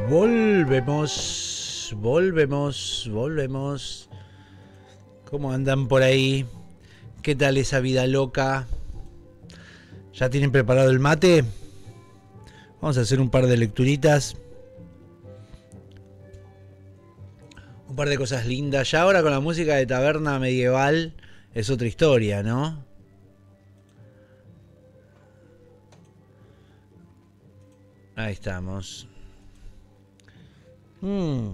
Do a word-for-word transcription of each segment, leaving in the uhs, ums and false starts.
Volvemos, volvemos, volvemos. ¿Cómo andan por ahí? ¿Qué tal esa vida loca? ¿Ya tienen preparado el mate? Vamos a hacer un par de lecturitas. Un par de cosas lindas. Ya ahora con la música de taberna medieval es otra historia, ¿no? Ahí estamos. Mm.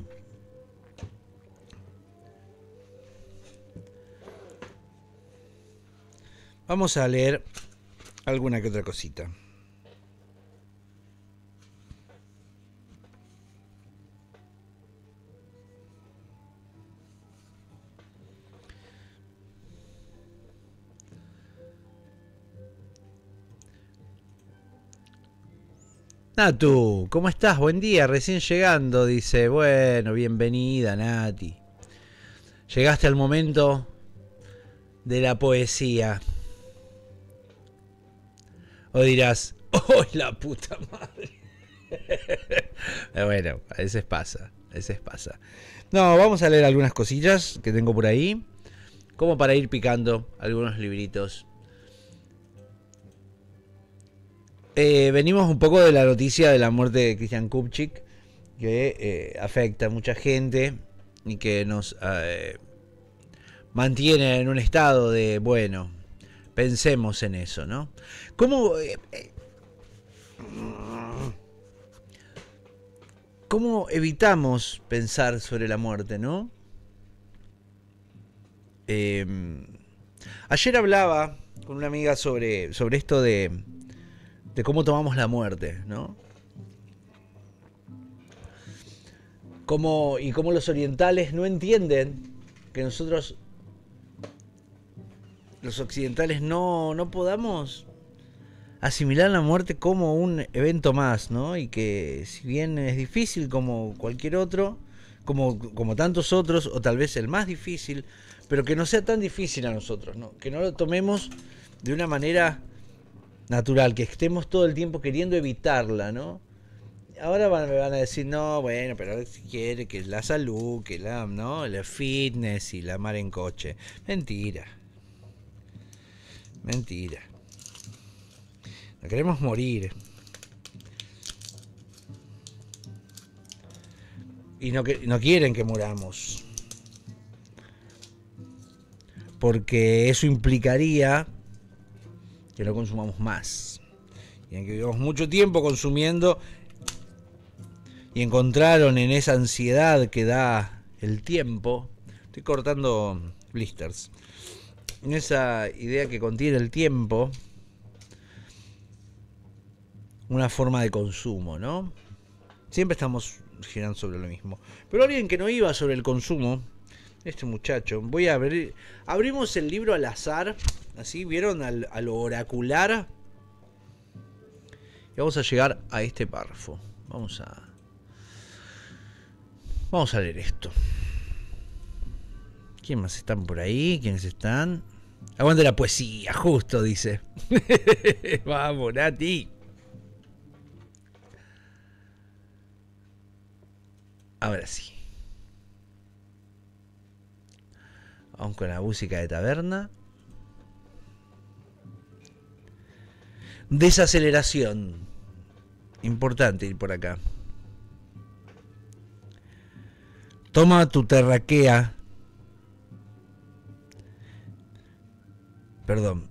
Vamos a leer alguna que otra cosita. Natu, ¿cómo estás? Buen día, recién llegando, dice. Bueno, bienvenida, Nati. Llegaste al momento de la poesía. O dirás, ¡oh, la puta madre! Bueno, a veces pasa, a veces pasa. No, vamos a leer algunas cosillas que tengo por ahí, como para ir picando algunos libritos. Eh, venimos un poco de la noticia de la muerte de Christian Kupchik, que eh, afecta a mucha gente y que nos eh, mantiene en un estado de, bueno, pensemos en eso, ¿no? ¿Cómo, eh, eh, ¿Cómo evitamos pensar sobre la muerte, no? Eh, ayer hablaba con una amiga sobre, sobre esto de... de cómo tomamos la muerte, ¿no? Cómo, y cómo los orientales no entienden que nosotros, los occidentales, no, no podamos asimilar la muerte como un evento más, ¿no? Y que si bien es difícil como cualquier otro, como, como tantos otros, o tal vez el más difícil, pero que no sea tan difícil a nosotros, ¿no? Que no lo tomemos de una manera natural, que estemos todo el tiempo queriendo evitarla, ¿no? Ahora van, me van a decir, no, bueno, pero si quiere que la salud, que la, ¿no? El fitness y la mar en coche. Mentira. Mentira. No queremos morir. Y no, que, no quieren que muramos. Porque eso implicaría que no consumamos más. Y en que vivamos mucho tiempo consumiendo y encontraron en esa ansiedad que da el tiempo, estoy cortando blisters, en esa idea que contiene el tiempo, una forma de consumo, ¿no? Siempre estamos girando sobre lo mismo. Pero alguien que no iba sobre el consumo, este muchacho, voy a abrir, abrimos el libro al azar, así, ¿vieron? Al, a lo oracular. Y vamos a llegar a este párrafo. Vamos a... Vamos a leer esto. ¿Quién más están por ahí? ¿Quiénes están? Aguante la poesía, justo, dice. Vamos, Nati. Ahora sí. Vamos con la música de taberna. Desaceleración. Importante ir por acá. Toma tu terraquea. Perdón.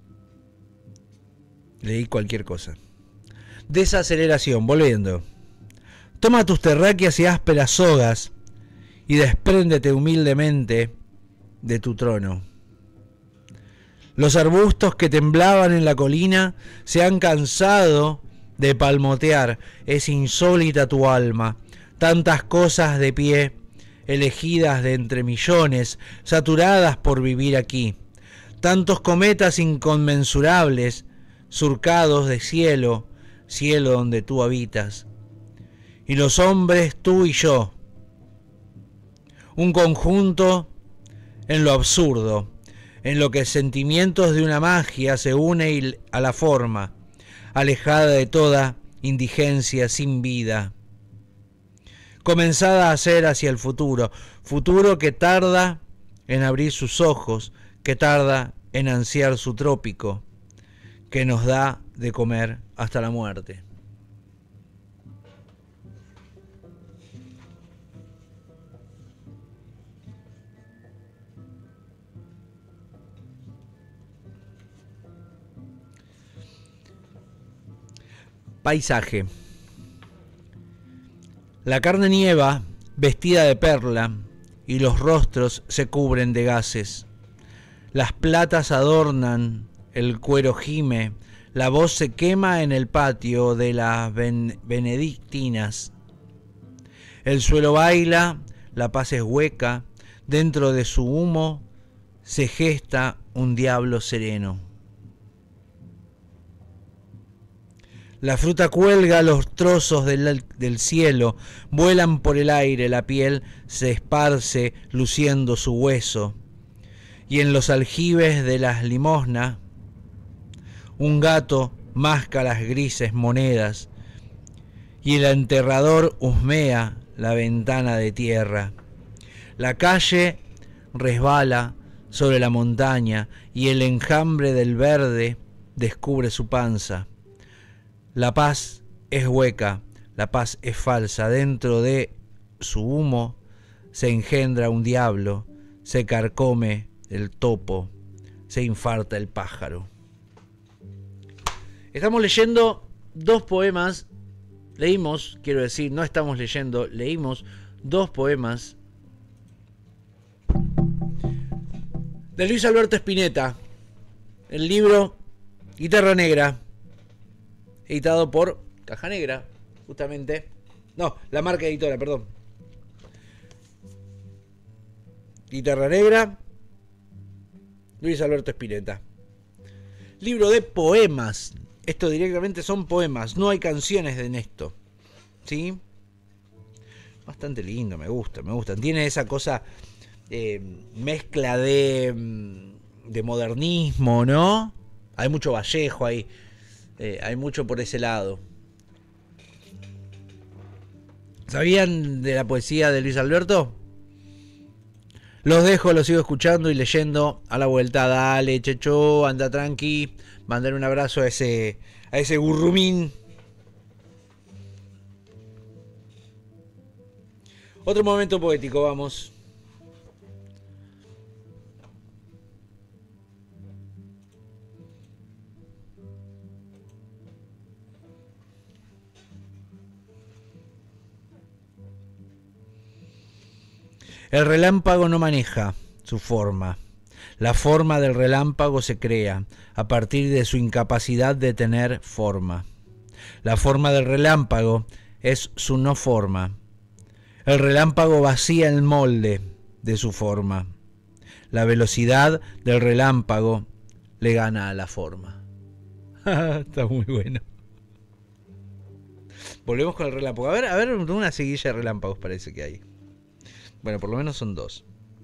Leí cualquier cosa. Desaceleración, volviendo. Toma tus terráqueas y ásperas sogas y despréndete humildemente de tu trono. Los arbustos que temblaban en la colina se han cansado de palmotear. Es insólita tu alma. Tantas cosas de pie, elegidas de entre millones, saturadas por vivir aquí. Tantos cometas inconmensurables, surcados de cielo, cielo donde tú habitas. Y los hombres, tú y yo. Un conjunto en lo absurdo, en lo que sentimientos de una magia se une a la forma, alejada de toda indigencia sin vida. comenzada a hacer hacia el futuro, futuro que tarda en abrir sus ojos, que tarda en ansiar su trópico, que nos da de comer hasta la muerte. Paisaje. La carne nieva, vestida de perla, y los rostros se cubren de gases. Las platas adornan, el cuero gime, la voz se quema en el patio de las ben- benedictinas. El suelo baila, la paz es hueca, dentro de su humo se gesta un diablo sereno. La fruta cuelga los trozos del, del cielo, vuelan por el aire, la piel se esparce luciendo su hueso. Y en los aljibes de las limosnas, un gato masca las grises monedas, y el enterrador husmea la ventana de tierra. La calle resbala sobre la montaña, y el enjambre del verde descubre su panza. La paz es hueca, la paz es falsa. Dentro de su humo se engendra un diablo, se carcome el topo, se infarta el pájaro. Estamos leyendo dos poemas, leímos, quiero decir, no estamos leyendo, leímos dos poemas de Luis Alberto Spinetta, el libro Guitarra Negra, editado por Caja Negra, justamente. No, la marca editora, perdón. Guitarra Negra, Luis Alberto Spinetta. Libro de poemas. Esto directamente son poemas, no hay canciones en esto. ¿Sí? Bastante lindo, me gusta, me gustan. Tiene esa cosa, eh, mezcla de, de modernismo, ¿no? Hay mucho Vallejo ahí. Eh, hay mucho por ese lado. ¿Sabían de la poesía de Luis Alberto? Los dejo, los sigo escuchando y leyendo a la vuelta. Dale, Checho, anda tranqui. Mandar un abrazo a ese, a ese gurrumín. Otro momento poético, vamos. El relámpago no maneja su forma. La forma del relámpago se crea a partir de su incapacidad de tener forma. La forma del relámpago es su no forma. El relámpago vacía el molde de su forma. La velocidad del relámpago le gana a la forma. Está muy bueno. Volvemos con el relámpago. A ver, a ver, una seguilla de relámpagos parece que hay. Bueno, por lo menos son dos.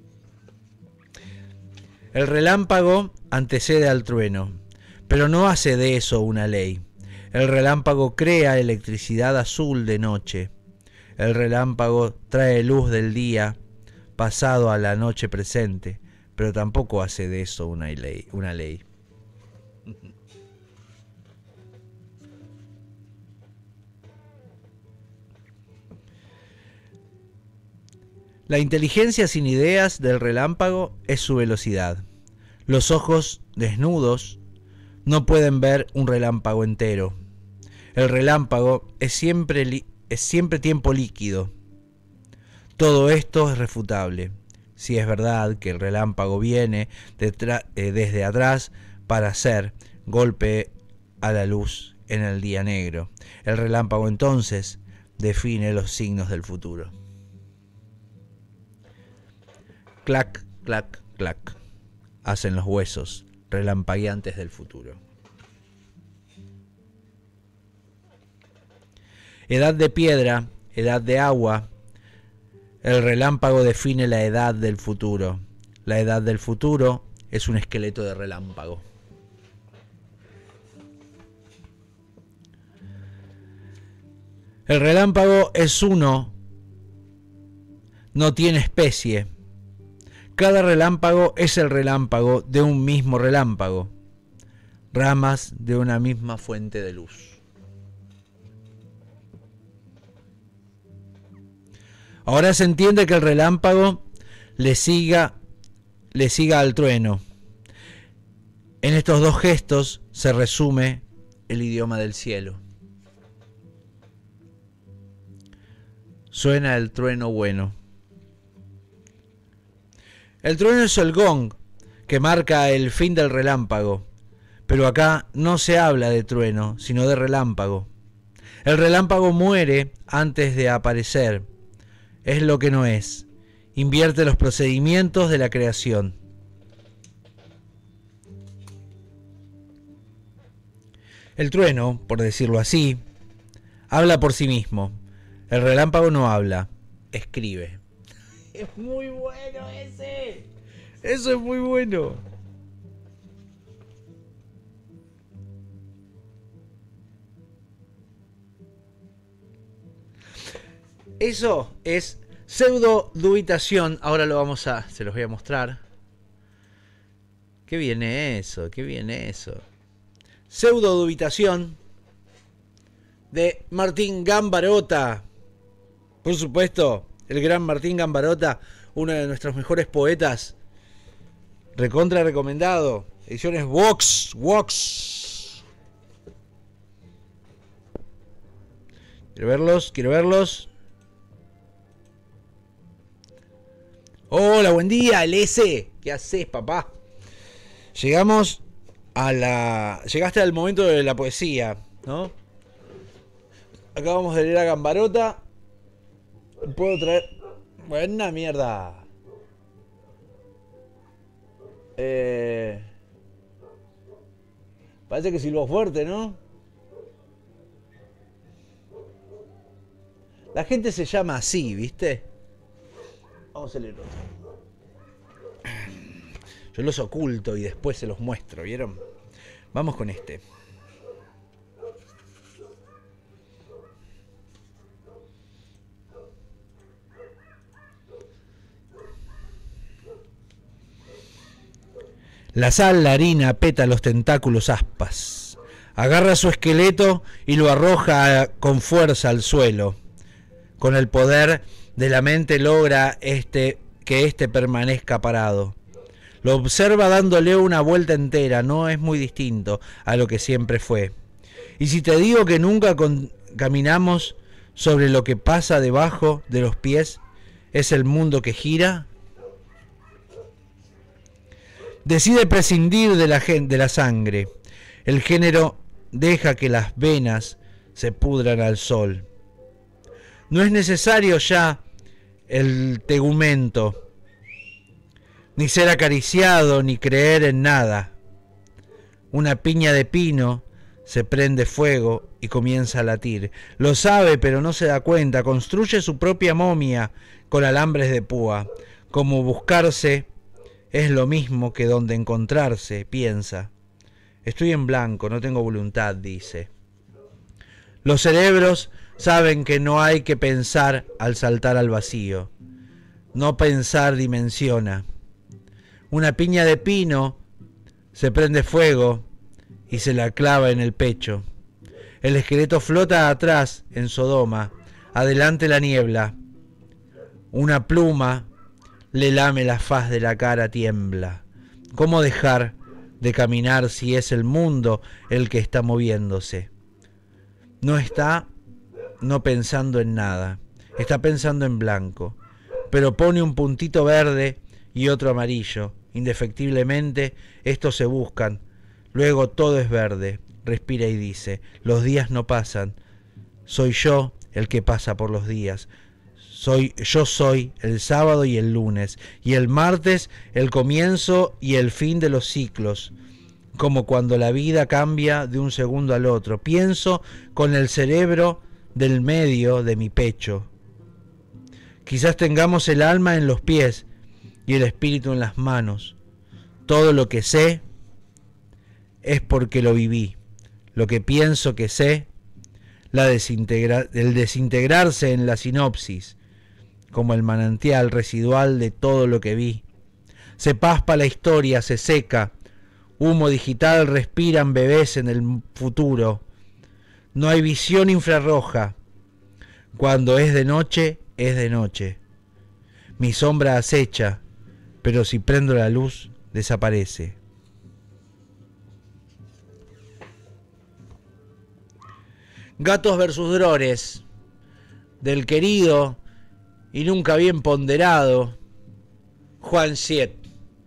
El relámpago antecede al trueno, pero no hace de eso una ley. El relámpago crea electricidad azul de noche. El relámpago trae luz del día pasado a la noche presente, pero tampoco hace de eso una ley. Una ley. La inteligencia sin ideas del relámpago es su velocidad. Los ojos desnudos no pueden ver un relámpago entero. El relámpago es siempre, es siempre tiempo líquido. Todo esto es refutable. Si es verdad que el relámpago viene detrás, eh, desde atrás para hacer golpe a la luz en el día negro. El relámpago entonces define los signos del futuro. Clac, clac, clac. Hacen los huesos relampagueantes del futuro. Edad de piedra, edad de agua. El relámpago define la edad del futuro. La edad del futuro es un esqueleto de relámpago. El relámpago es uno no tiene especie. Cada relámpago es el relámpago de un mismo relámpago, ramas de una misma fuente de luz. Ahora se entiende que el relámpago le siga, le siga al trueno. En estos dos gestos se resume el idioma del cielo. Suena el trueno bueno. El trueno es el gong que marca el fin del relámpago, pero acá no se habla de trueno, sino de relámpago. El relámpago muere antes de aparecer, es lo que no es, invierte los procedimientos de la creación. El trueno, por decirlo así, habla por sí mismo. El relámpago no habla, escribe. Es muy bueno ese. Eso es muy bueno. Eso es pseudodubitación. Ahora lo vamos a... Se los voy a mostrar. ¿Qué viene eso? ¿Qué viene eso? Pseudodubitación de Martín Gambarota. Por supuesto, el gran Martín Gambarota, uno de nuestros mejores poetas. Recontra recomendado. Ediciones Vox. Vox. Quiero verlos, quiero verlos. Hola, buen día, L S. ¿Qué haces, papá? Llegamos a la... Llegaste al momento de la poesía, ¿no? Acabamos de leer a Gambarota. Puedo traer... Buena mierda. Eh... Parece que silbó fuerte, ¿no? La gente se llama así, ¿viste? Vamos a leer otro. Yo los oculto y después se los muestro, ¿vieron? Vamos con este. La sal, la harina, peta los tentáculos aspas. Agarra su esqueleto y lo arroja con fuerza al suelo. Con el poder de la mente logra este, que éste permanezca parado. Lo observa dándole una vuelta entera, no es muy distinto a lo que siempre fue. Y si te digo que nunca con, caminamos sobre lo que pasa debajo de los pies, ¿es el mundo que gira? Decide prescindir de la, de la sangre. El género deja que las venas se pudran al sol. No es necesario ya el tegumento, ni ser acariciado, ni creer en nada. Una piña de pino se prende fuego y comienza a latir. Lo sabe, pero no se da cuenta. Construye su propia momia con alambres de púa. Como buscarse es lo mismo que donde encontrarse, piensa. Estoy en blanco, no tengo voluntad, dice. Los cerebros saben que no hay que pensar al saltar al vacío. No pensar dimensiona. Una piña de pino se prende fuego y se la clava en el pecho. El esqueleto flota atrás en Sodoma, adelante la niebla. Una pluma le lame la faz de la cara, tiembla. ¿Cómo dejar de caminar si es el mundo el que está moviéndose? No está no pensando en nada, está pensando en blanco, pero pone un puntito verde y otro amarillo. Indefectiblemente estos se buscan, luego todo es verde. Respira y dice, los días no pasan, soy yo el que pasa por los días. Soy, yo soy el sábado y el lunes, y el martes el comienzo y el fin de los ciclos, como cuando la vida cambia de un segundo al otro. Pienso con el cerebro del medio de mi pecho. Quizás tengamos el alma en los pies y el espíritu en las manos. Todo lo que sé es porque lo viví. Lo que pienso que sé, la desintegra- el desintegrarse en la sinopsis, como el manantial residual de todo lo que vi. Se paspa la historia, se seca. Humo digital respiran bebés en el futuro. No hay visión infrarroja. Cuando es de noche, es de noche. Mi sombra acecha, pero si prendo la luz, desaparece. Gatos versus drones, del querido y nunca bien ponderado Juan Siet.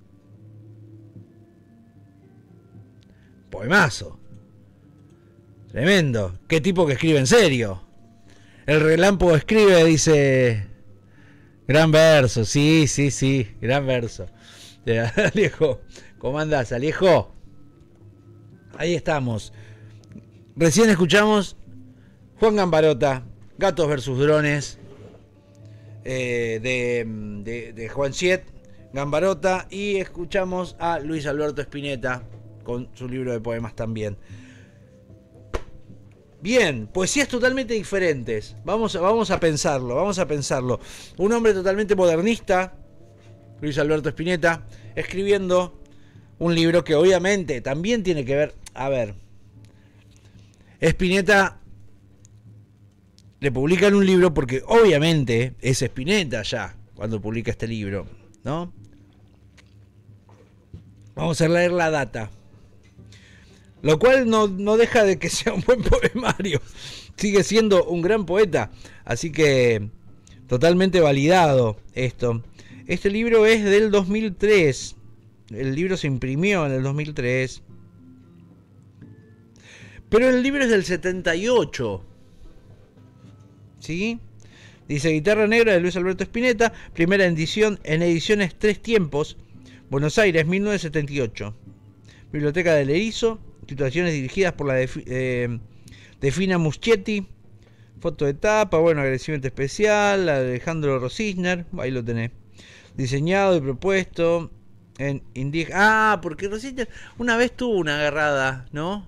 Poemazo. Tremendo. Qué tipo que escribe en serio. El relámpago escribe, dice... Gran verso, sí, sí, sí, gran verso. Alejo, ¿cómo andás, Alejo? Ahí estamos. Recién escuchamos Juan Gambarota, Gatos versus Drones, eh, de, de, de Juan Siet, Gambarota, y escuchamos a Luis Alberto Spinetta con su libro de poemas también. Bien, poesías totalmente diferentes. Vamos, vamos a pensarlo, vamos a pensarlo. Un hombre totalmente modernista, Luis Alberto Spinetta, escribiendo un libro que obviamente también tiene que ver... A ver, Spinetta le publican un libro porque obviamente es Spinetta ya cuando publica este libro, ¿no? Vamos a leer la data. Lo cual no, no deja de que sea un buen poemario. Sigue siendo un gran poeta. Así que totalmente validado esto. Este libro es del dos mil tres. El libro se imprimió en el dos mil tres. Pero el libro es del setenta y ocho. ¿Sí? Dice Guitarra Negra de Luis Alberto Spinetta. Primera edición en ediciones Tres Tiempos. Buenos Aires, mil novecientos setenta y ocho. Biblioteca del Erizo. Situaciones dirigidas por la de, eh, Defina Muschietti. Foto de tapa, bueno, agradecimiento especial, Alejandro Rosisner, ahí lo tenés. Diseñado y propuesto en Indig. Ah, porque Rosisner una vez tuvo una agarrada, ¿no?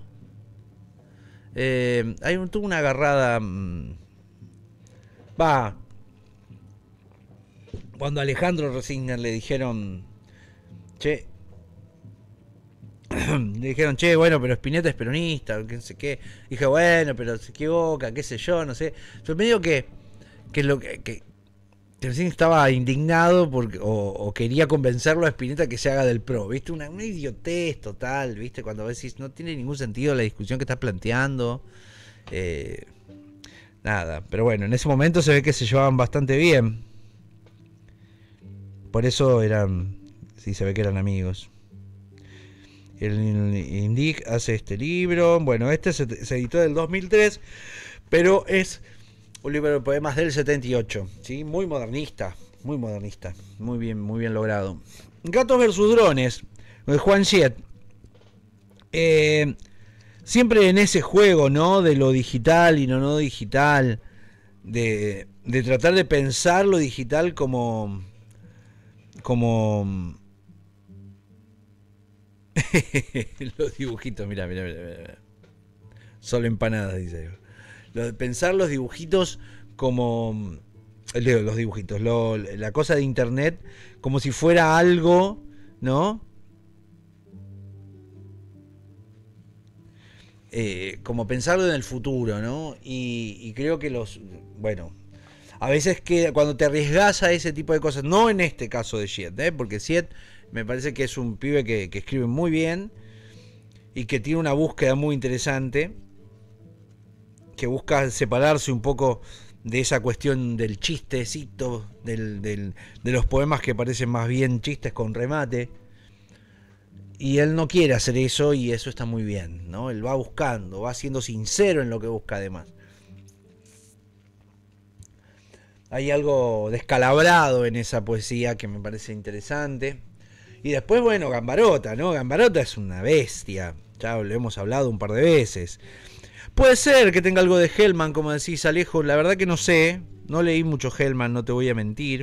Eh, hay un, tuvo una agarrada. Va. Cuando a Alejandro Rosisner le dijeron, che, le dijeron, che, bueno, pero Spinetta es peronista, qué sé qué. Dije, bueno, pero se equivoca, qué sé yo, no sé. Pero me digo que, que lo que, que, que recién estaba indignado porque, o, o quería convencerlo a Spinetta que se haga del pro, ¿viste? Una, una idiotez total, ¿viste? Cuando decís, no tiene ningún sentido la discusión que estás planteando. Eh, nada, pero bueno, en ese momento se ve que se llevaban bastante bien. Por eso eran, sí, se ve que eran amigos. El Indic hace este libro. Bueno, este se, se editó del dos mil tres, pero es un libro de poemas del setenta y ocho, ¿sí? Muy modernista, muy modernista, muy bien, muy bien logrado. Gatos versus Drones, de Juan Siet. Eh, siempre en ese juego, ¿no? De lo digital y no no digital, de, de tratar de pensar lo digital como como los dibujitos, mira, mira, mira. Solo empanadas, dice. Lo de pensar los dibujitos como... Los dibujitos, lo, la cosa de internet como si fuera algo, ¿no? Eh, como pensarlo en el futuro, ¿no? Y, y creo que los... Bueno, a veces que cuando te arriesgas a ese tipo de cosas, no en este caso de Siet, ¿eh? Porque Siet me parece que es un pibe que, que escribe muy bien y que tiene una búsqueda muy interesante, que busca separarse un poco de esa cuestión del chistecito, del, del, de los poemas que parecen más bien chistes con remate. Y él no quiere hacer eso y eso está muy bien, ¿no? Él va buscando, va siendo sincero en lo que busca además. Hay algo descalabrado en esa poesía que me parece interesante. Y después, bueno, Gambarota, ¿no? Gambarota es una bestia. Ya lo hemos hablado un par de veces. Puede ser que tenga algo de Hellman, como decís, Alejo. La verdad que no sé. No leí mucho Hellman, no te voy a mentir.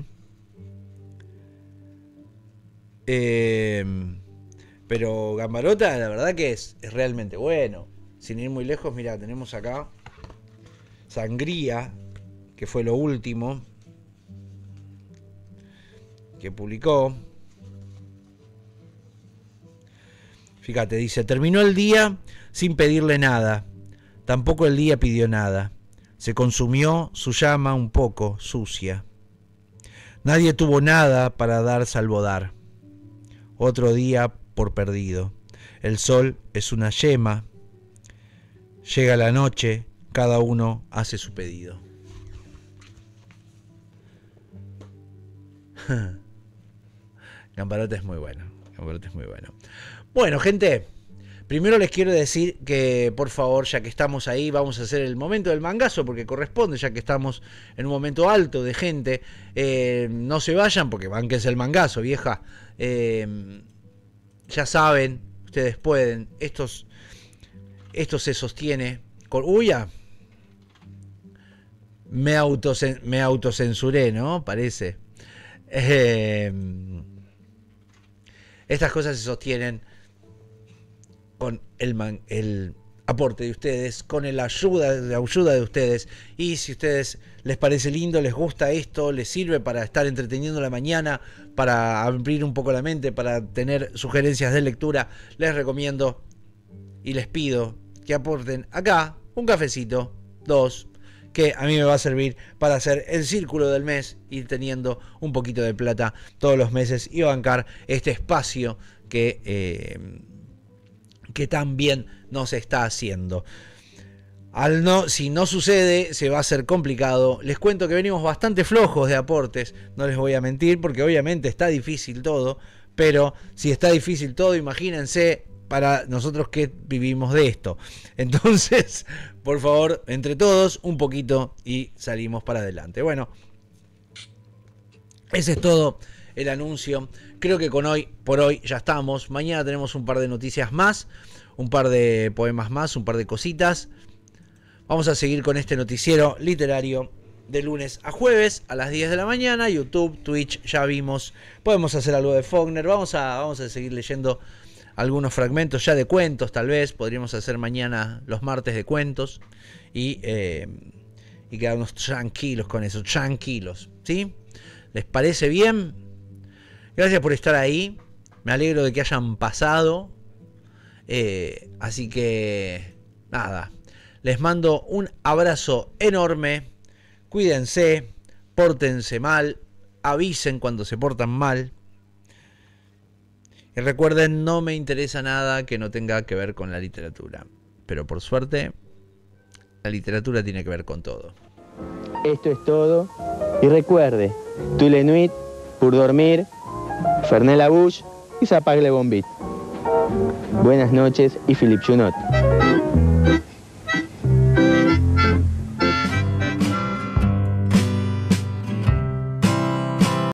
Eh, pero Gambarota, la verdad que es, es realmente bueno. Sin ir muy lejos, mira, tenemos acá Sangría, que fue lo último. que publicó. Fíjate, dice, terminó el día sin pedirle nada, tampoco el día pidió nada. Se consumió su llama un poco sucia. Nadie tuvo nada para dar salvo dar. Otro día por perdido. El sol es una yema. Llega la noche, cada uno hace su pedido. Gambarote es muy bueno. Gambarote es muy bueno. Bueno, gente, primero les quiero decir que, por favor, ya que estamos ahí, vamos a hacer el momento del mangazo, porque corresponde, ya que estamos en un momento alto de gente. Eh, no se vayan, porque bánquense el mangazo, vieja. Eh, ya saben, ustedes pueden. Estos, esto se sostiene con... Uy, ya. Me, autocen, me autocensuré, ¿no? Parece. Eh, estas cosas se sostienen con el, man, el aporte de ustedes, con el ayuda, la ayuda de ustedes. Y si a ustedes les parece lindo, les gusta esto, les sirve para estar entreteniendo la mañana, para abrir un poco la mente, para tener sugerencias de lectura, les recomiendo y les pido que aporten acá un cafecito, dos, que a mí me va a servir para hacer el círculo del mes, ir teniendo un poquito de plata todos los meses y bancar este espacio que... Eh, que también nos está haciendo. Al no, si no sucede, se va a hacer complicado. Les cuento que venimos bastante flojos de aportes, no les voy a mentir, porque obviamente está difícil todo, pero si está difícil todo, imagínense para nosotros que vivimos de esto. Entonces, por favor, entre todos, un poquito y salimos para adelante. Bueno, ese es todo el anuncio. Creo que con hoy, por hoy, ya estamos. Mañana tenemos un par de noticias más, un par de poemas más, un par de cositas. Vamos a seguir con este noticiero literario de lunes a jueves a las diez de la mañana. YouTube, Twitch, ya vimos. Podemos hacer algo de Faulkner. Vamos a, vamos a seguir leyendo algunos fragmentos ya de cuentos, tal vez. Podríamos hacer mañana los martes de cuentos. Y, eh, y quedarnos tranquilos con eso. Tranquilos, ¿sí? ¿Les parece bien? Gracias por estar ahí. Me alegro de que hayan pasado. Eh, así que, nada. Les mando un abrazo enorme. Cuídense. Pórtense mal. Avisen cuando se portan mal. Y recuerden, no me interesa nada que no tenga que ver con la literatura. Pero por suerte, la literatura tiene que ver con todo. Esto es todo. Y recuerde, Tous les nuits, pour dormir, Fernet Labuche y Zapagle Bombit. Buenas noches y Philippe Junot.